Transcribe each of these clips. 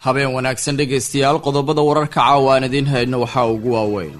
habeen wanaagsan dhegaystayaal qodobada wararka caawaan idin hayno waxaa ugu waaweyn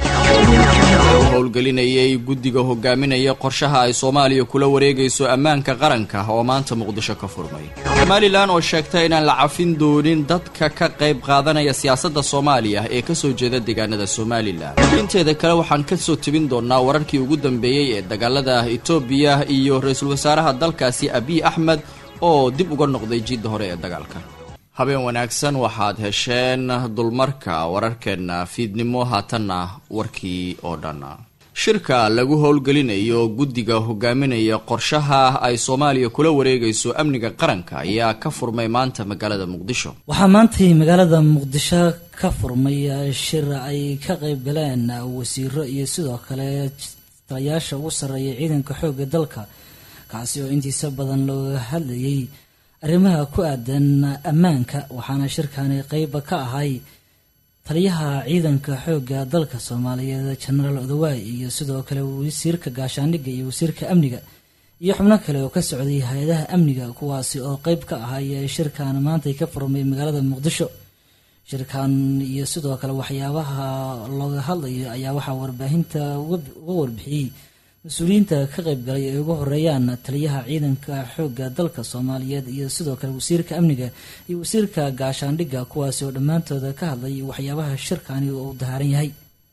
howlgelinayay guddiga hogaaminaya qorshaha ay Soomaaliya kula wareegayso ammaanka qaranka oo maanta Muqdisho ka furmay Somaliland oo sheegtay inaan la cafin doonin dadka ka qayb qaadanaya siyaasadda Soomaaliya ee ka soo jeeda deegaanada Somaliland inteeda kale waxaan ka soo tibin doonaa wararkii ugu dambeeyay ee dagaalada Itoobiya iyo ra'iisul wasaaraha dalkaasi Abiy Ahmed oo dib uga noqday jidda hore ee dagaalka habeen wanaagsan waxaad hesheen dulmarka wararkeena fiidnimo haatanna warkii oo dhan shirka lagu howlgelinayo guddiga hogaaminaya qorshaha ay Soomaaliya kula wareegayso amniga qaranka ayaa ka furmay maanta magaalada Muqdisho waxaa maanta magaalada Muqdisho ka furmay shir ay ka qayb galeen wasiiro iyo sidoo kale taliyaasha ugu sareeya ciidanka xoogga dalka kaasi oo intiisa badan looga hadlayay arrimaha ku aadan ammaanka waxaana shirkani qayb ka ahay taliyaha ciidanka xoogga dalka Soomaaliyeed General Odawaay iyo sidoo kale wasiirka gaashaandhigga iyo wasiirka amniga iyo xubno kale oo ka socday hay'adaha amniga kuwaasi oo qayb ka ahay shirkan maanta ka furmay magaalada Muqdisho shirkan iyo sidoo kale waxyaabaha looga hadlayo ayaa waxa warbaahinta uga warbixiyay مسؤولينta ka qayb galay ay ugu horeeyaan taliyaha ciidanka xoogga dalka Soomaaliyeed iyo sidoo kale wasiirka amniga iyo wasiirka gaashaandhigga kuwaas oo dhamaantooda ka hadlay waxyaabaha shirkani uu dahaaran yahay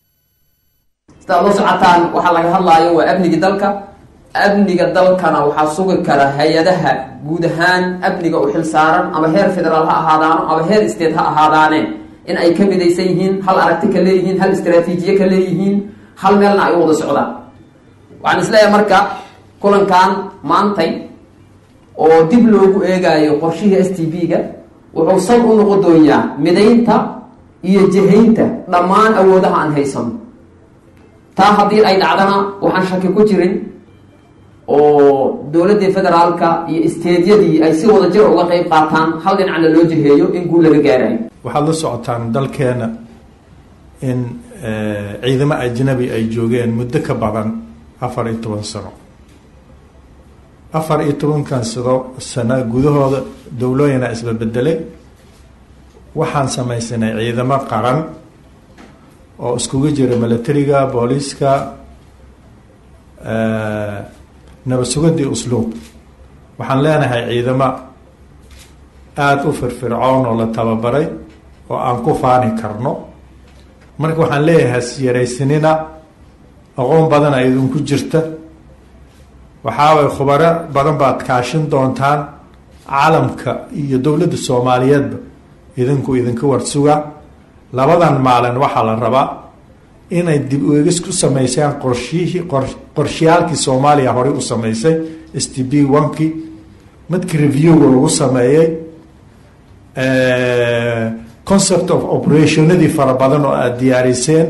taalo socotaan waxa laga hadlayo waa amniga dalkana waxa sugi kara hay'adaha guud ahaan amniga u xil saaran ama heer federaal ha ahaadaan ama heer state ha ahaadaan in ay ka midaysan yihiin hal aragti ka leeyihiin hal istiraatiijiye ka leeyihiin hal meelna ay wada socdaan waxaan isleeyahay marka kulankan maantay oo dib loogu eegayo qorshihii STB-ga wuxuu sal u noqon doonaa midaynta iyo jihaynta dhammaan awoodaha aan haysano taa haddii ay dhacdana waxaan shaki ku jirin oo dowladda federaalka iyo isteedyadii ay si wada jir uga qayb qaataan hal dhinacna loo jiheeyo in guul laga gaarayo waxaad la socotaan dalkeena in ciidamo ajnabi ay joogeen muddo ka badan 14 sano 14 sano gudahooda dawladana isla bedelay waxaan samaysanay ciidamo qaran oo iskugu jira militariga booliska nabadsugadii usluub waxaan leenahay ciidamo aad u firfircoon oo la tababaray oo aan ku faani karno marka waxaan leeyahay yaraysanina aqoon badan ay idinku jirta waxaa khubaro badan baad kaashin doontaan caalamka iyo dowladda Soomaaliyeedba idinka warsuga labadan maalin waxaa la rabaa inay dib u eegis ku sameeyaan qorshiyaalkii Soomaaliya hore u sameysay STB1-kii midkii review lagu sameeyay concept of operationadii fara badan oo aad diyaariseen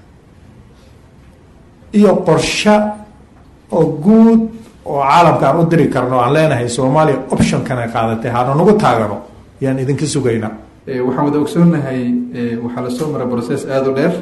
iyo qorshe oo guud oo caalamka aan u diri karno aan leenahay Soomaaliya option kana qaadatay hana nagu taagano yaan idinka sugaynaa waxaan wada ogsoonahay waxa la soo maray process aad u dheer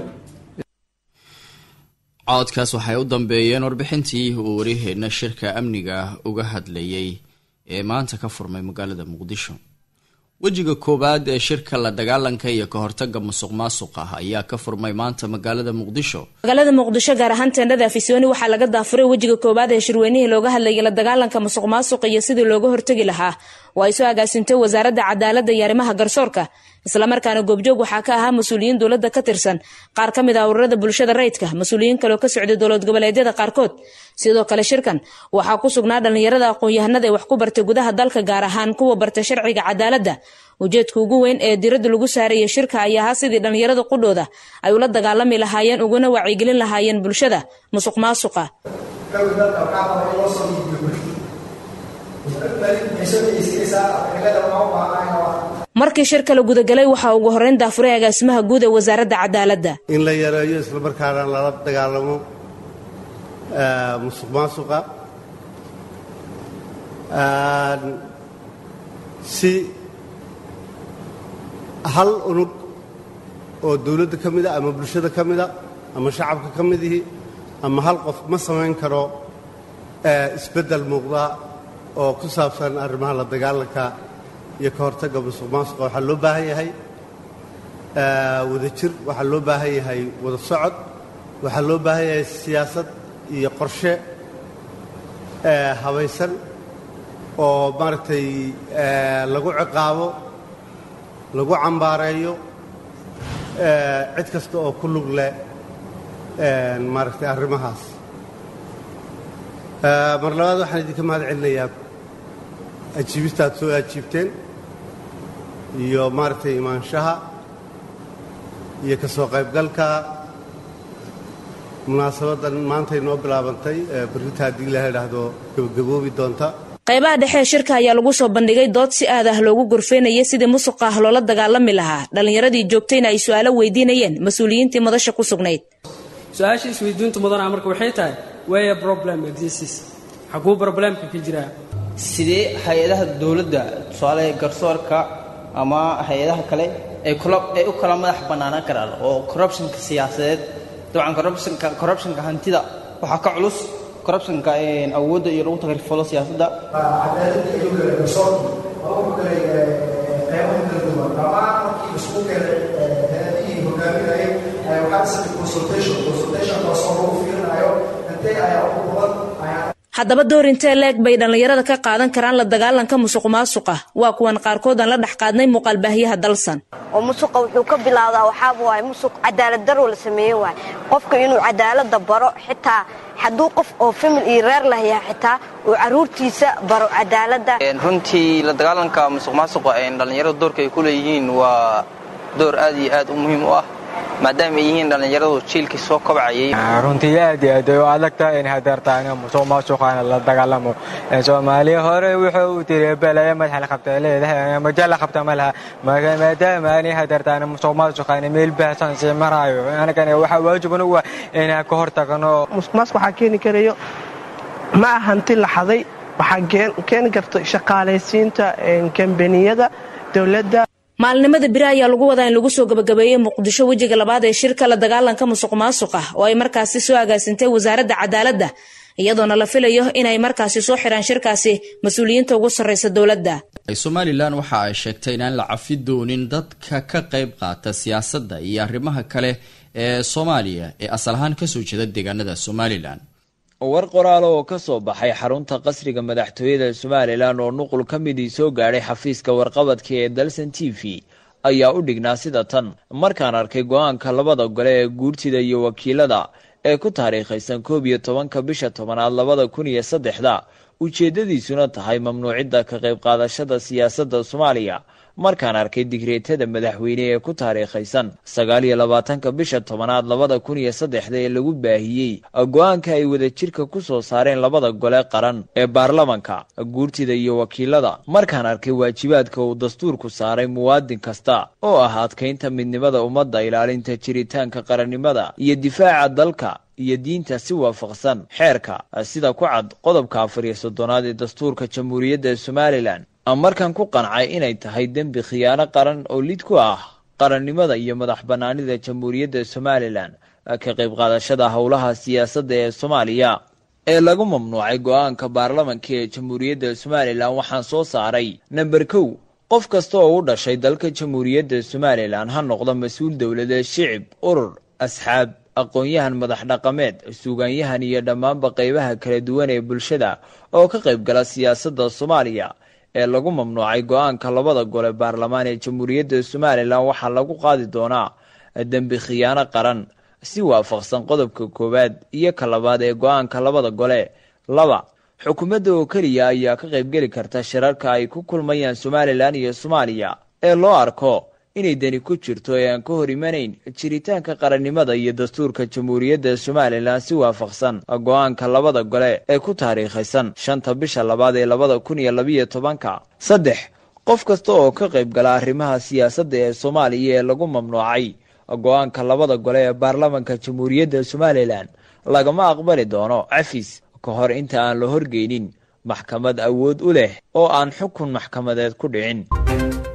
codkaas waxay u dambeeyeen warbixintii uu wariyeena shirka amniga uga hadlayay ee maanta ka furmay magaalada Muqdisho wajiga koobaad ee shirka la dagaalanka iyo ka hortagga musuqmaasuqa ayaa ka furmay maanta magaalada Muqdisho gaar ahaan teendhada Afisoni waxaa laga daafuray wajiga koobaad ee shirweynaha looga hadlayay la dagaalanka musuqmaasuqa iyo sidii looga hortagi lahaa waa soo agaasintay wasaaradda cadaaladda iyo arrimaha garsoorka isla markaana goobjoog waxaa ka ahaa mas'uuliyiin dawladda ka tirsan qaar ka mid ah ururada bulshada rayidka mas'uuliyiin kale oo ka socday dawlad goboleedyada qaarkood sidoo kale shirkan waxaa ku sugnaa dhalinyarada aqoon-yahanada ee wax ku bartay gudaha dalka gaar ahaan kuwa bartay sharciga cadaaladda ujeedka ugu weyn ee diiradda lagu saarayay shirka ayaa ahaa sidii dhalinyarada qudhooda ay ula dagaalami lahaayeen uguna wacyigelin lahaayeen bulshada musuqmaasuqa markii shirka la gudagalay waxaa ugu horeyn daafuray agaasimaha guud ee wasaaradda cadaaladda in la yareeyo isla markaana lala dagaalamo musuqmaasuqa si hal unug oo dawladda ka mid ah ama bulshada ka mid ah ama shacabka ka mid ihi ama hal qof ma samayn karo isbeddel muuqda oo ku saabsan arrimaha la dagaalanka iyo ka hortagga musuqmaasuqa waxaa loo baahan yahay wadajir, waxaa loo baahan yahay wada socod, waxaa loo baahan yahay siyaasad iyo qorshe habaysan oo maaragtay lagu ciqaabo, lagu cambaareeyo cid kasta oo ku lug leh maaragtay arrimahaas. mar labaad waxaan idinka mahad celinayaa ajiibista aad soo ajiibteen iyo maaragtay imaanshaha iyo ka soo qaybgalka munaasabaddan maanta inoo bilaabantay berrita haddii la idhaahdo gabagaboobi doonta. qaybaha dhexe ee shirka ayaa lagu soo bandhigay dood si aad ah loogu gorfeynayay sidii musuqa ah loola dagaalami lahaa. dhallinyaradii joogtayna ay su'aalo weydiinayeen mas-uuliyiintii madasha ku sugnayd. su-aasha isweydiintu mudana marka waxay tahay where problem exists, xaguu problemka ka jiraa? sidee hay-adaha dowladda tusaale garsoorka ama hay-adaha kale ay u kala madax bannaanaan karaan oo corruptionka siyaasadeed, dabcan corruptionka hantida waxaa ka culus corruptionka awoodda iyo lagu tagrifalo siyaasadda. cadaaladda iyo garsoorka oo kale qaybaha kala duwan dhammaan markii isku keenay hay'adihii hogaaminayay waxaa sameeyay consultation taasoo lagu fiirinayo intee ayaa ugu badan. haddaba door intee leeg bay dhallinyarada ka qaadan karaan la dagaalanka musuqmaasuqa? waa kuwan qaarkood aan la dhex qaadnay muuqaalbaahiyaha dalsan. oo musuqa wuxuu ka bilowdaa waxaa waaye musuq cadaalad darro la sameeyo waaye qofka inuu cadaaladda baro, xitaa hadduu qof oo famil iyo reer leh yahay xitaa uu caruurtiisa baro cadaaladda. runtii la dagaalanka musuqmaasuqa dhallinyarada doorka ay ku leeyihiin waa door aad iyo aad u muhiim u ah maadaama ay yihiin dhallinyaradu jiilkii soo kobcayay. runtii aad iyo aad u adagtahay in hadeertaan musuqmaasuqaana la dagaalamo. soomaaliya hore wuxuu u tiri balaya madaxa la qabta leedahay majaal la qabta malaha maadaama aan hadeertaan musuqmaasuqaana meel baahsan si marayo anagana waxa waajib u ah inaan ka hortagno. musuqmaasuq waxa keeni karayo ma ahanti la xaday, waxa keeni karto shaqaalaysiinta kambaniyada dawladda. maalinimada biri ayaa lagu wadaa in lagu soo gabagabeeyey muqdisho wejiga labaad ee shirka la dagaalanka musuqmaasuqa oo ay markaasi soo agaasintay wasaaradda cadaaladda, iyadoona la filayo inay markaasi soo xiraan shirkaasi mas-uuliyiinta ugu sarreysa dowladda. somalilan waxa ay sheegtay inaan la cafi doonin dadka ka qayb qaata siyaasadda iyo arrimaha kale ee soomaaliya ee asal ahaan kasoo jeeda deegaanada somalilan. war qoraal oo ka soo baxay xarunta qasriga madaxtooyada somalilan oo nuqul ka midii soo gaadhay xafiiska warqabadka ee dalsan t v ayaa u dhignaa sida tan: markaan arkay go-aanka labada gole ee guurtida iyo wakiilada ee ku taariikhaysan 11 bisha 10aad 2003 ujeedadiisuna tahay mamnuucidda ka qayb qaadashada siyaasadda Soomaaliya, markaan arkay digreetada madaxweyne ee ku taariikhaysan 29 bisha 10aad 2003 ee lagu baahiyey go-aanka ay wadajirka ku soo saareen labada gole qaran ee baarlamanka, guurtida iyo wakiilada, markaan arkay waajibaadka uu dastuurku saaray muwaadin kasta oo ah adkeynta midnimada ummadda, ilaalinta jiritaanka qarannimada iyo difaaca dalka iyo diinta si waafaqsan xeerka sida ku cad qodobka 4 ee dastuurka Jamhuuriyadda Somaliland, markaan ku qancay inay tahay dembi khiyaano qaran oo lid ku ah qarannimada iyo madax bannaanida Jamhuuriyadda Somaliland ka qayb qaadashada howlaha siyaasadda ee Soomaaliya ee lagu mamnuucay go-aanka baarlamanka ee Jamhuuriyadda Somaliland, waxaan soo saaray number 1 qof kasta oo u dhashay dalka Jamhuuriyadda Somaliland ha noqdo mas-uul dowladeed, shicib, urur, asxaab, aqoon-yahan, madax dhaqameed, suugaanyahan iyo dhammaanba qaybaha kala duwan ee bulshada oo ka qayb gala siyaasadda Soomaaliya ee lagu mamnuucay go-aanka labada gole baarlamaan ee Jamhuuriyadda Somaliland waxaa lagu qaadi doonaa dembi khiyaano qaran si waafaqsan qodobka 1 iyo ka 2 ee go-aanka labada gole. 2 xukuumadda oo kaliya ayaa ka qayb geli karta shirarka ay ku kulmayaan Somaliland iyo Soomaaliya ee loo arko inay dani ku jirto ee aan ka hor imanayn jiritaanka qarannimada iyo dastuurka Jamhuuriyadda Somaliland si waafaqsan go-aanka labada gole ee ku taariikhaysan 5 bisha 2 ee 2012. 3 qof kasta oo ka qayb gala arrimaha siyaasadda ee Soomaaliya ee lagu mamnuucay go-aanka labada gole ee baarlamanka Jamhuuriyadda Somaliland lagama aqbali doono cafis ka hor inta aan la horgeynin maxkamad awood u leh oo aan xukun maxkamadeed ku dhicin.